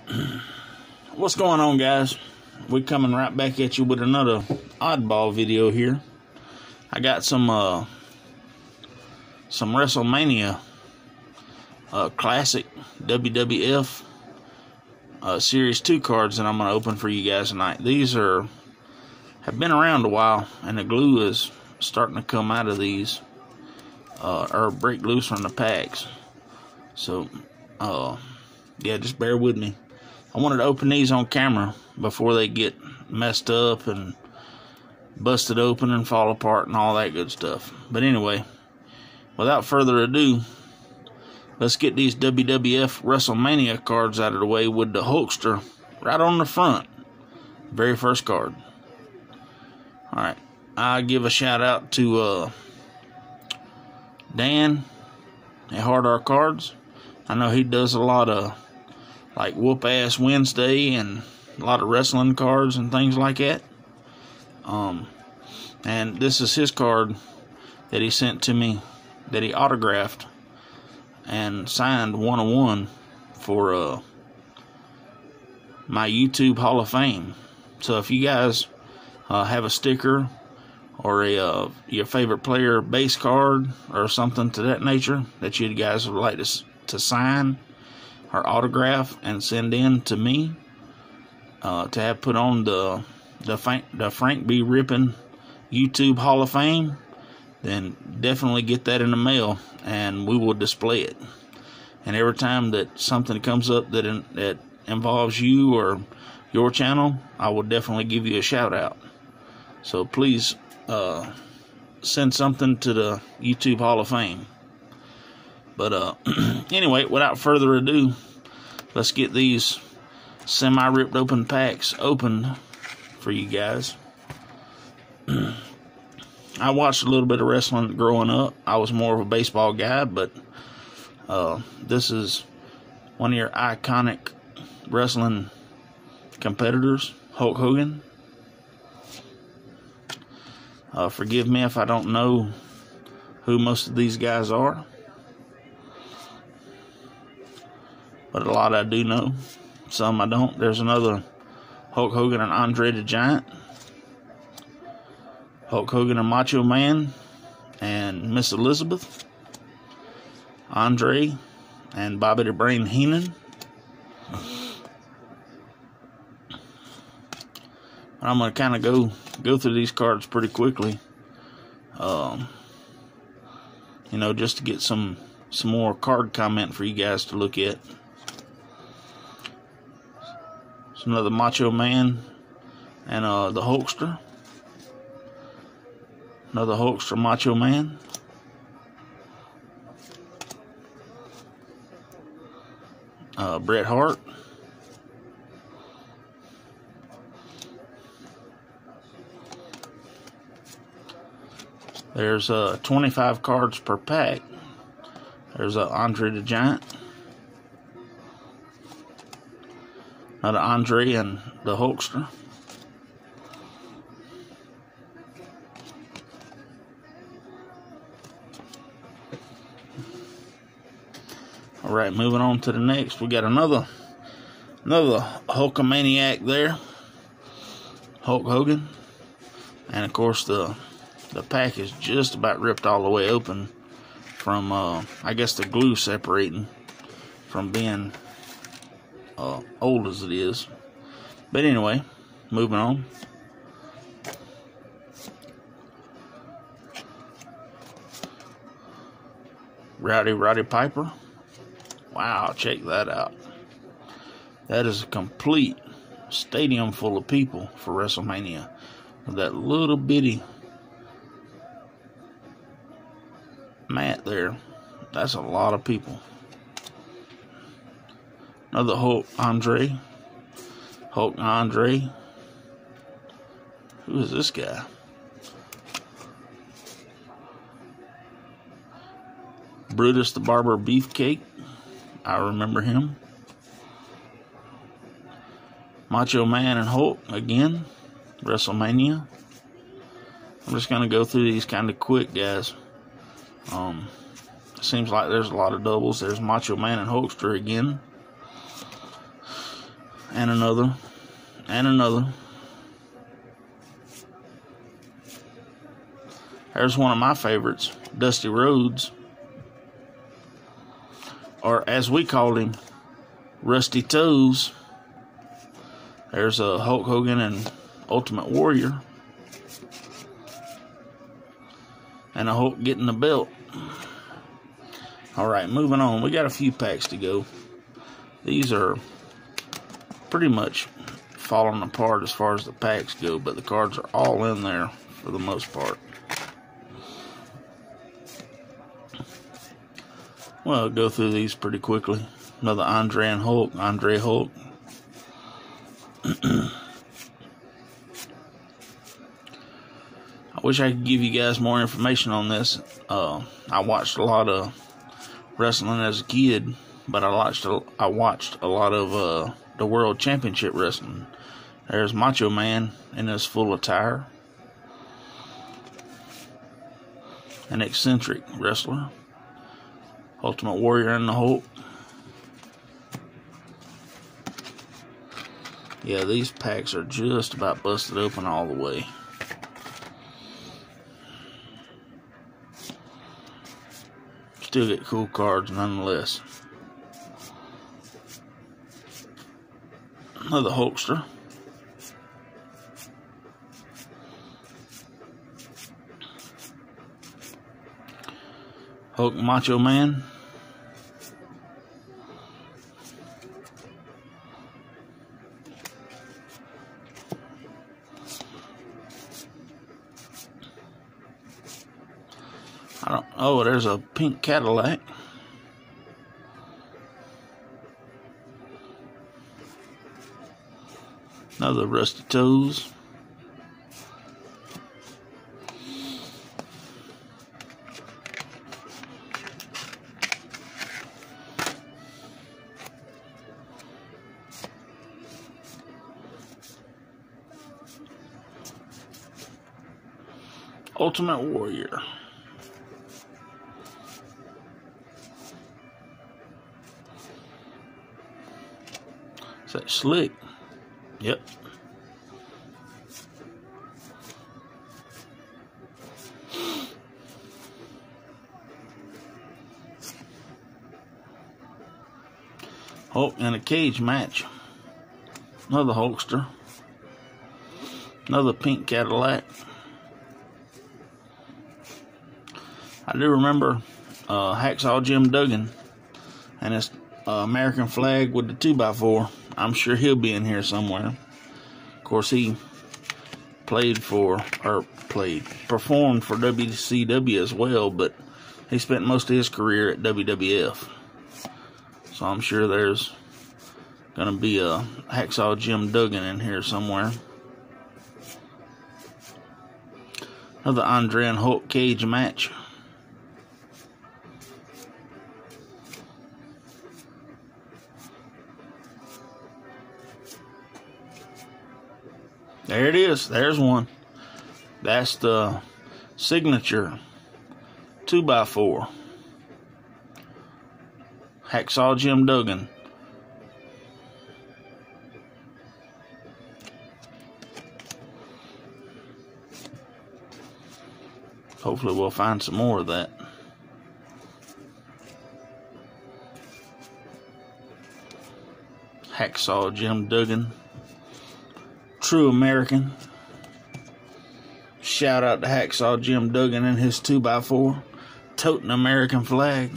What's going on, guys? We're coming right back at you with another oddball video here. I got some WrestleMania classic WWF Series 2 cards that I'm going to open for you guys tonight. These have been around a while, and the glue is starting to come out of these or break loose from the packs. So yeah, just bear with me. I wanted to open these on camera before they get messed up and busted open and fall apart and all that good stuff. But anyway, without further ado, let's get these WWF WrestleMania cards out of the way with the Hulkster right on the front. Very first card. Alright, I give a shout out to Dan at Hard R Cards. I know he does a lot of like Whoop Ass Wednesday and a lot of wrestling cards and things like that. And this is his card that he sent to me, that he autographed and signed 101 for my YouTube Hall of Fame. So if you guys have a sticker or your favorite player base card or something to that nature that you guys would like to sign or autograph and send in to me to have put on the Frank B. Rippin YouTube Hall of Fame, then definitely get that in the mail and we will display it. And every time that something comes up that involves you or your channel, I will definitely give you a shout out. So please send something to the YouTube Hall of Fame. But anyway, without further ado, let's get these semi-ripped open packs opened for you guys. I watched a little bit of wrestling growing up. I was more of a baseball guy, but this is one of your iconic wrestling competitors, Hulk Hogan. Forgive me if I don't know who most of these guys are, but a lot I do know. Some I don't. There's another Hulk Hogan and Andre the Giant, Hulk Hogan and Macho Man and Miss Elizabeth, Andre and Bobby the Brain Heenan. I'm going to kind of go through these cards pretty quickly, you know, just to get some more card comment for you guys to look at. It's another Macho Man and the Hulkster. Another Hulkster Macho Man. Bret Hart. There's 25 cards per pack. There's Andre the Giant. Another Andre and the Hulkster. Alright, moving on to the next. We got another Hulkamaniac there. Hulk Hogan. And of course the pack is just about ripped all the way open from I guess the glue separating from being old as it is. But anyway, moving on. Roddy Piper. Wow, check that out. That is a complete stadium full of people for WrestleMania. With that little bitty mat there. That's a lot of people. Another Hulk Andre. Who is this guy? Brutus the Barber Beefcake. I remember him. Macho Man and Hulk again. WrestleMania. I'm just going to go through these kind of quick, guys. Seems like there's a lot of doubles. There's Macho Man and Hulkster again. And another. And another. There's one of my favorites, Dusty Rhodes. Or as we called him, Rusty Toes. There's a Hulk Hogan and Ultimate Warrior. And a Hulk getting the belt. Alright, moving on. We got a few packs to go. These are pretty much falling apart as far as the packs go, but the cards are all in there for the most part. Well, I'll go through these pretty quickly. Another Andre Hulk. I wish I could give you guys more information on this. I watched a lot of wrestling as a kid, but I watched a lot of the World Championship Wrestling. There's Macho Man in his full attire. An eccentric wrestler. Ultimate Warrior and the Hulk. Yeah, these packs are just about busted open all the way. Still get cool cards nonetheless. Another Hulkster. Hulk Macho Man. Oh, there's a pink Cadillac. Another Rusty Toes. Ultimate Warrior. Is that Slick? Yep. Hulk in a cage match. Another Hulkster. Another pink Cadillac. I do remember Hacksaw Jim Duggan and his American flag with the 2x4. I'm sure he'll be in here somewhere. Of course, he performed for WCW as well, but he spent most of his career at WWF. So I'm sure there's gonna be a Hacksaw Jim Duggan in here somewhere. Another Andre and Hulk cage match. There it is. There's one. That's the signature 2x4. Hacksaw Jim Duggan. Hopefully we'll find some more of that. Hacksaw Jim Duggan. True American. Shout out to Hacksaw Jim Duggan and his 2x4. Toting American flag.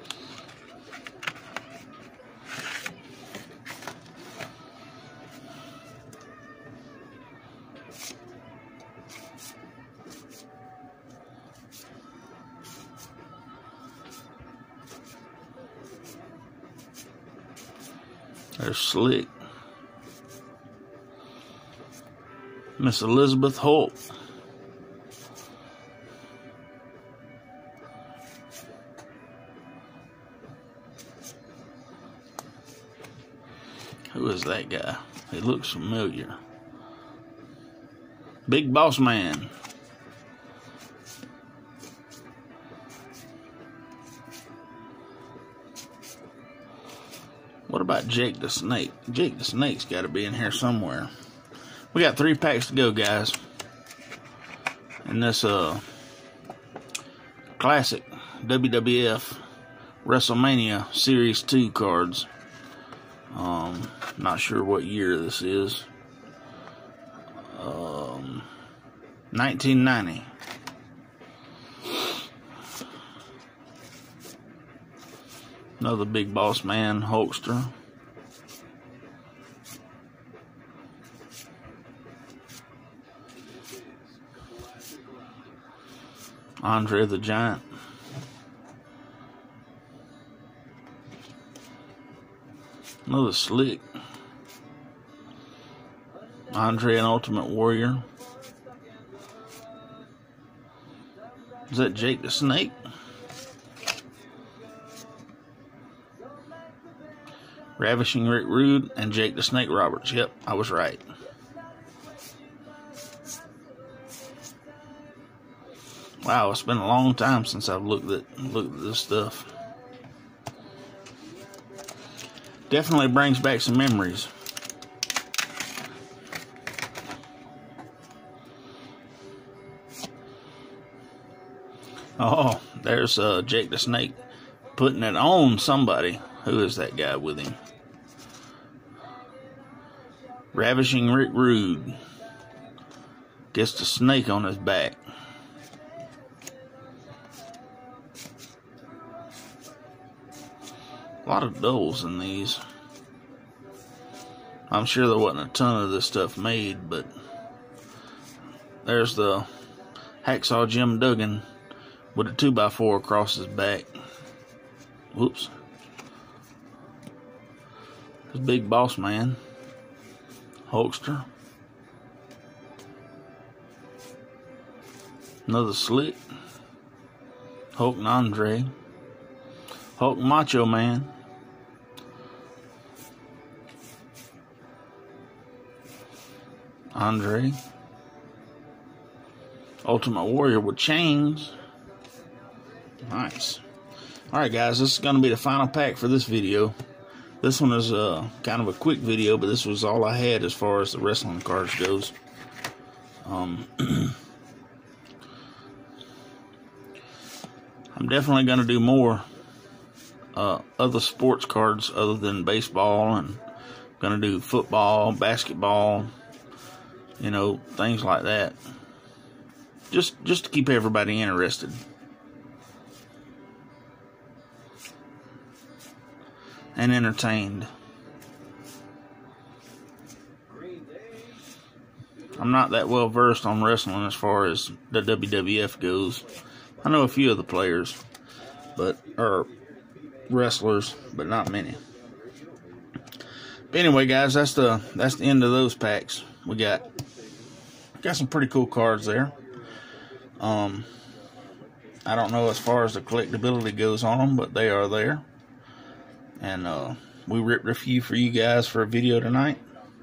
There's Slick. Miss Elizabeth Holt. Who is that guy? He looks familiar. Big Boss Man. What about Jake the Snake? Jake the Snake's got to be in here somewhere. We got 3 packs to go, guys. And this classic WWF WrestleMania Series 2 cards. Not sure what year this is. 1990. Another Big Boss Man Hulkster. Andre the Giant. Another Slick. Andre and Ultimate Warrior. Is that Jake the Snake? Ravishing Rick Rude and Jake the Snake Roberts. Yep, I was right. Wow, it's been a long time since I've looked at this stuff. Definitely brings back some memories. Oh, there's Jake the Snake putting it on somebody. Who is that guy with him? Ravishing Rick Rude gets the snake on his back. A lot of doubles in these. I'm sure there wasn't a ton of this stuff made, but there's the Hacksaw Jim Duggan with a 2x4 across his back. Whoops. This Big Boss Man Hulkster. Another Slick. Hulk and Andre. Hulk Macho Man. Andre. Ultimate Warrior with chains. Nice. Alright guys, this is going to be the final pack for this video. This one is kind of a quick video, but this was all I had as far as the wrestling cards goes. I'm definitely going to do more other sports cards other than baseball, and going to do football, basketball, you know, things like that. Just to keep everybody interested. And entertained. I'm not that well versed on wrestling as far as the WWF goes. I know a few of the players, or wrestlers, but not many. But anyway, guys, that's the end of those packs. We got some pretty cool cards there. I don't know as far as the collectability goes on them, but they are there. And we ripped a few for you guys for a video tonight.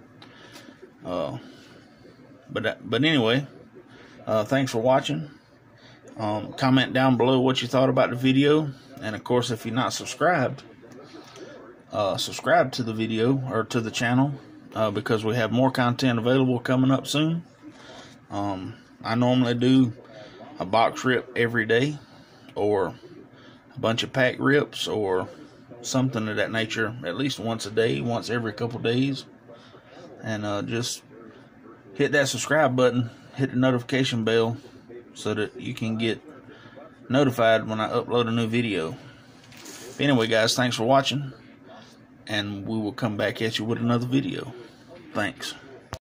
But anyway, thanks for watching. Comment down below what you thought about the video, and of course, if you're not subscribed, subscribe to the video or to the channel, because we have more content available coming up soon. I normally do a box rip every day, or a bunch of pack rips, or something of that nature, at least once a day, once every couple days. And just hit that subscribe button, hit the notification bell, so that you can get notified when I upload a new video. But anyway, guys, thanks for watching, and we will come back at you with another video. Thanks.